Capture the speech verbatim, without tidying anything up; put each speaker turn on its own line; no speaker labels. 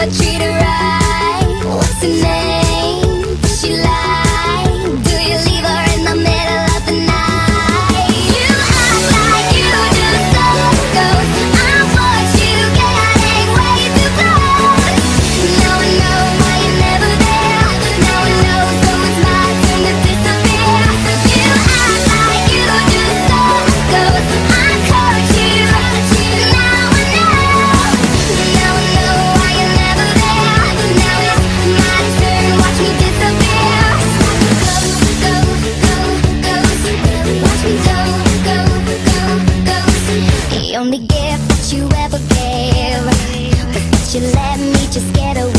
I treat her right. What's her name? Does she lie? Do you leave her in the middle of the night? You act like you just don't go. I want you getting way too close. Now I know why you're never there. Now I know, so it's my turn to disappear. You act like you just don't go. I caught you, now I know. Now I know why you're never there. Now it's my turn, watch me disappear. Go, go, go, ghost. Watch me go, go, go, ghost. The only gift that you ever gave was that you let me just get away.